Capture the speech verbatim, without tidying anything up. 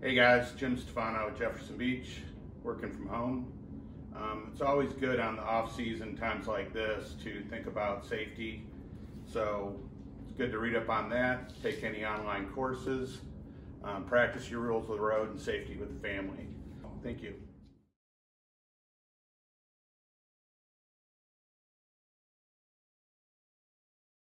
Hey guys, Jim Stefano at Jefferson Beach, working from home. Um, it's always good on the off-season times like this to think about safety. So it's good to read up on that, take any online courses, um, practice your rules of the road and safety with the family. Thank you.